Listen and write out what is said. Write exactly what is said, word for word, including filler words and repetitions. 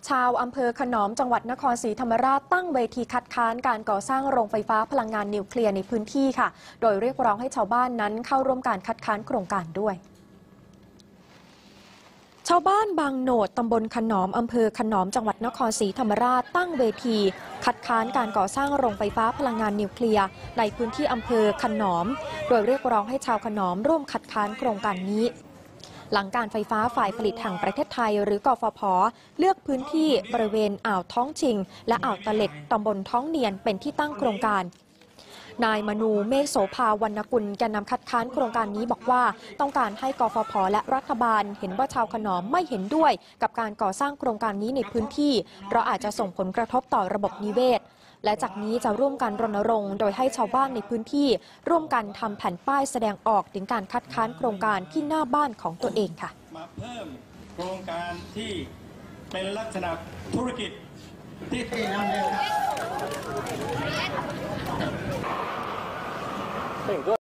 ชาวอำเภอขนอมจังหวัดนครศรีธรรมราชตั้งเวทีคัดค้านการก่อสร้างโรงไฟฟ้าพลังงานนิวเคลียร์ในพื้นที่ค่ะโดยเรียกร้องให้ชาวบ้านนั้นเข้าร่วมการคัดค้านโครงการด้วยชาวบ้านบางโหนดตำบลขนอมอำเภอขนอมจังหวัดนครศรีธรรมราชตั้งเวทีคัดค้านการก่อสร้างโรงไฟฟ้าพลังงานนิวเคลียร์ในพื้นที่อำเภอขนอมโดยเรียกร้องให้ชาวขนอมร่วมคัดค้านโครงการนี้หลังการไฟฟ้าฝ่ายผลิตแห่งประเทศไทยหรือกฟผ.เลือกพื้นที่บริเวณอ่าวท้องชิงและอ่าวตะเล็ดตำบลท้องเนียนเป็นที่ตั้งโครงการนายมนูเมฆโสภาวรรณกุลแกนนำคัดค้านโครงการนี้บอกว่าต้องการให้กฟผ.และรัฐบาลเห็นว่าชาวขนอมไม่เห็นด้วยกับการก่อสร้างโครงการนี้ในพื้นที่เพราะอาจจะส่งผลกระทบต่อระบบนิเวศและจากนี้จะร่วมกันรณรงค์โดยให้ชาวบ้านในพื้นที่ร่วมกันทำแผ่นป้ายแสดงออกถึงการคัดค้านโครงการที่หน้าบ้านของตัวเองค่ะมาเพิ่มโครงการที่เป็นลักษณะธุรกิจที่ที่นั่นเองครับ